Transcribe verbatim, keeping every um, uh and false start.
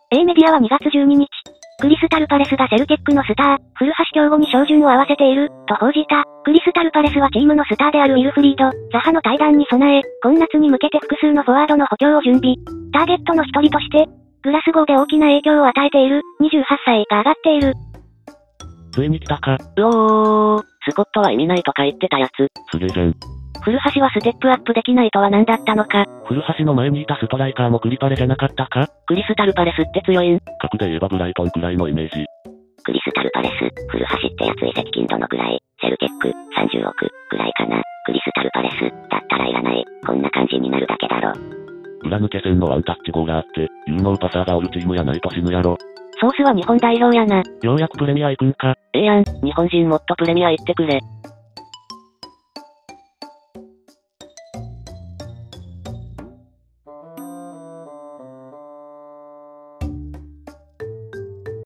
A メディアはにがつじゅうににち、クリスタルパレスがセルティックのスター、古橋亨梧に照準を合わせている、と報じた。クリスタルパレスはチームのスターであるウィルフリード、ザハの対談に備え、今夏に向けて複数のフォワードの補強を準備。ターゲットの一人として、グラスゴーで大きな影響を与えている、にじゅうはっさいが上がっている。 ついに来たか。 うおー、スコットは意味ないとか言ってたやつ。 すげえじゃん。 古橋はステップアップできないとは何だったのか。 古橋の前にいたストライカーもクリパレじゃなかったか。 クリスタルパレスって強いん？ 格で言えばブライトンくらいのイメージ。 クリスタルパレス、古橋ってやつ移籍金どのくらい？セルティック、さんじゅうおく、くらいかな。クリスタルパレス、だったらいらない。こんな感じになるだけだろ。 裏抜け線のワンタッチゴーがあって、有能パサーがおるチームやないと死ぬやろ。 ソースは日本代表やな。 ようやくプレミア行くんか。 ええやん、日本人もっとプレミア行ってくれ。